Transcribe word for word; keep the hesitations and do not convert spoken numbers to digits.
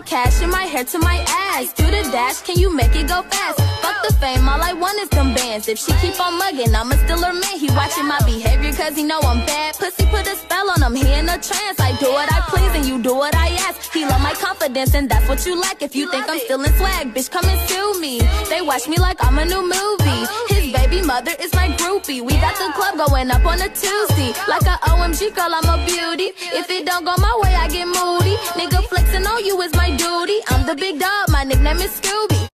cash and my hair to my ass. Do the dash, can you make it go fast? Fuck the fame, all I want is them bands. If she keep on mugging, I'ma still her man. He watching my behavior cause he know I'm bad. Pussy put a spell on him, he in a trance. I do what I please and you do what I ask. He love my confidence and that's what you lack. If you think I'm still in swag, bitch, come and sue me. They watch me like I'm a new movie. His baby mother is my groupie. We got the club going up on a Tuesday. Like a O M G girl, I'm a beauty. If it don't go my way, I get moody. Nigga flexing on you is my duty. I'm the big dog, my nickname is Scooby.